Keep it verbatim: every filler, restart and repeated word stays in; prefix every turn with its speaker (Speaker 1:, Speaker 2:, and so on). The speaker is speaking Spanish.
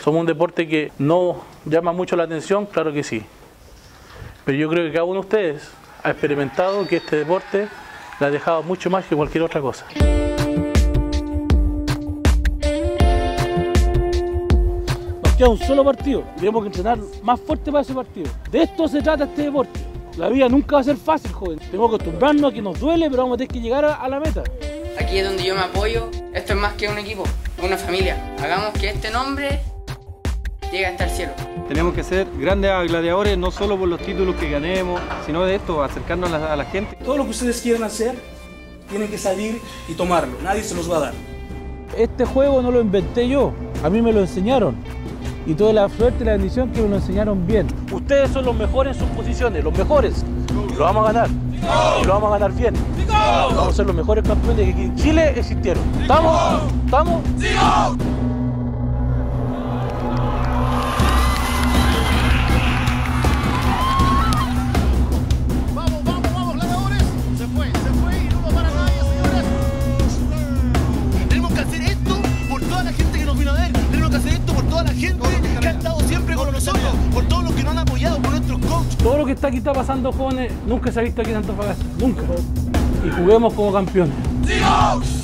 Speaker 1: Somos un deporte que no llama mucho la atención, claro que sí. Pero yo creo que cada uno de ustedes ha experimentado que este deporte le ha dejado mucho más que cualquier otra cosa.
Speaker 2: Nos queda un solo partido y tenemos que entrenar más fuerte para ese partido. De esto se trata este deporte. La vida nunca va a ser fácil, joven. Tenemos que acostumbrarnos a que nos duele, pero vamos a tener que llegar a, a la meta.
Speaker 3: Aquí es donde yo me apoyo. Esto es más que un equipo, una familia. Hagamos que este nombre llegue hasta el cielo.
Speaker 4: Tenemos que ser grandes gladiadores, no solo por los títulos que ganemos, sino de esto, acercarnos a la, a la gente.
Speaker 5: Todo lo que ustedes quieran hacer, tienen que salir y tomarlo. Nadie se los va a dar.
Speaker 2: Este juego no lo inventé yo, a mí me lo enseñaron. Y toda la suerte y la bendición que me lo enseñaron bien. Ustedes son los mejores en sus posiciones, los mejores. Y lo vamos a ganar. Y lo vamos a ganar bien. Vamos a ser los mejores campeones que aquí en Chile existieron. ¿Estamos? ¿Estamos?
Speaker 6: Vamos, vamos, vamos, gladiadores. Se fue, se fue y no nos para nadie, señores. Tenemos que hacer esto por toda la gente que nos vino a ver. Tenemos que hacer esto por toda la gente que ha estado siempre con nosotros, por todos los que nos han apoyado, por nuestros coaches.
Speaker 2: Todo lo que está aquí está pasando, jóvenes, nunca se ha visto aquí en Antofagasta. Nunca. Y juguemos como campeones.